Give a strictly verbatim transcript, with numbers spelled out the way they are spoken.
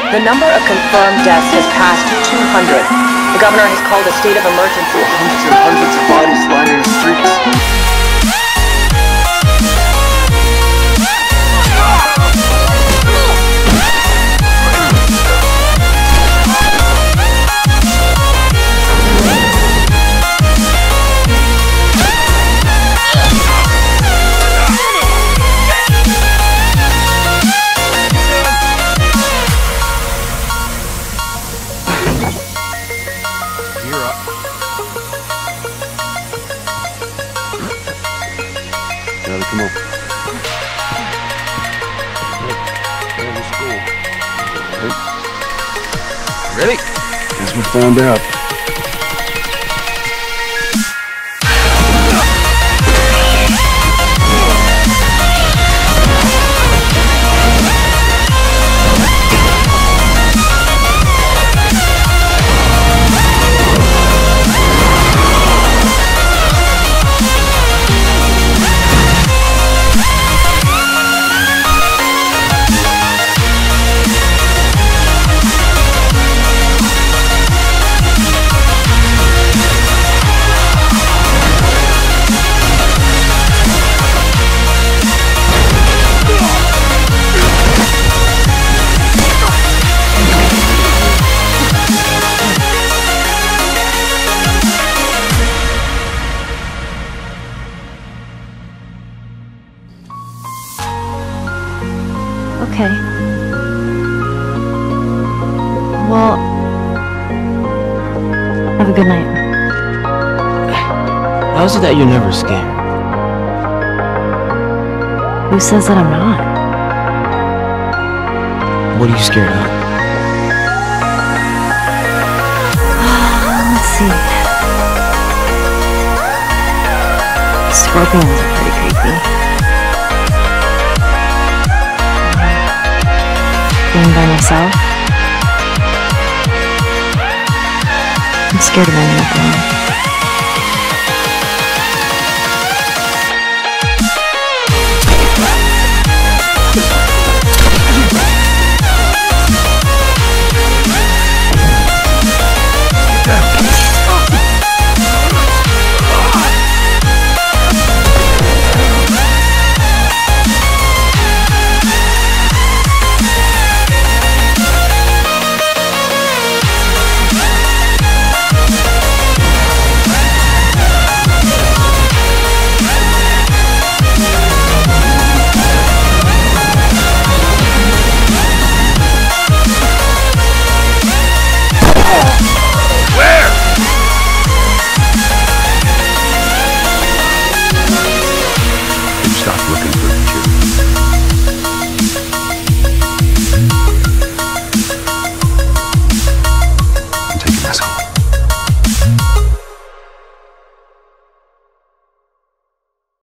The number of confirmed deaths has passed two hundred. The governor has called a state of emergency. Hundreds and hundreds of bodies lining the streets. Gotta come on. Ready? Guess we found out. Okay. Well, have a good night. How is it that you're never scared? Who says that I'm not? What are you scared of? Let's see. Scorpions are pretty creepy. Being by myself. I'm scared of ending up alone.